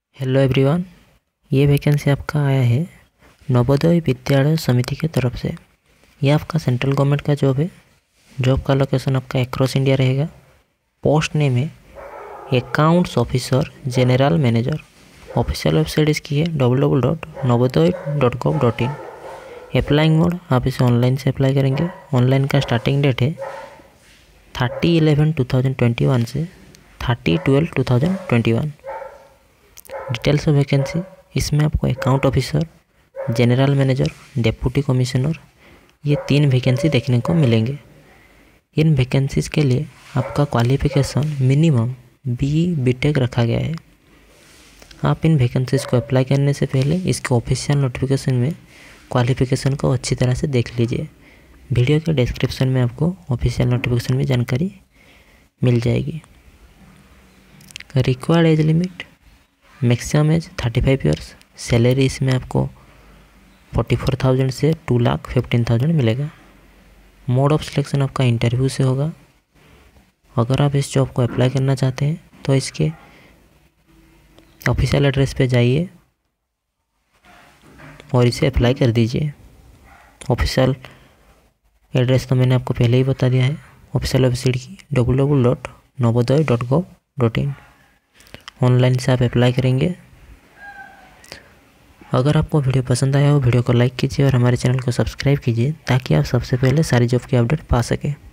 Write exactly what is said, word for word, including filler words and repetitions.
Hello everyone, ये vacancy आपका आया है नवोदय विद्यालय समिति के तरफ से। ये आपका सेंट्रल गवर्नमेंट का जॉब है। जॉब का लोकेशन आपका एक्रॉस इंडिया रहेगा। पोस्ट नेम है accounts officer general manager. Official website इसकी है W W W dot Navodaya dot gov dot in. Applying mode, आप इसे ऑनलाइन से अप्लाई करेंगे। ऑनलाइन का स्टार्टिंग डेट है thirty eleven two thousand twenty one से thirty twelve two thousand twenty one. Details of vacancy, इसमें आपको account officer, general manager, deputy commissioner, ये तीन वैकेंसी देखने को मिलेंगे। इन वैकेंसीज के लिए आपका क्वालिफिकेशन मिनिमम बी बीटेक रखा गया है। आप इन वैकेंसीज को अप्लाई करने से पहले इसके ऑफिशियल नोटिफिकेशन में क्वालिफिकेशन को अच्छी तरह से देख लीजिए। वीडियो के डिस्क्रिप्शन में आपको ऑफिशियल नोटिफिकेशन में जानकारी मिल जाएगी। Required age limit, maximum age thirty five years. Salary इसमें आपको फोर्टी फोर थाउजेंड से टू लाख फिफ्टीन थाउजेंड मिलेगा। मोड ऑफ सिलेक्शन आपका इंटरव्यू से होगा। अगर आप इस जॉब को अप्लाई करना चाहते हैं तो इसके ऑफिशियल एड्रेस पे जाइए और इसे अप्लाई कर दीजिए। ऑफिशियल एड्रेस तो मैंने आपको पहले ही बता दिया है। ऑफिशियल वेबसाइट की W W W dot Navodaya dot gov dot in. Online से आप अप्लाई करेंगे। अगर आपको वीडियो पसंद आया हो वीडियो को लाइक कीजिए और हमारे चैनल को सब्सक्राइब कीजिए ताकि आप सबसे पहले सारी जॉब की अपडेट पा सकें।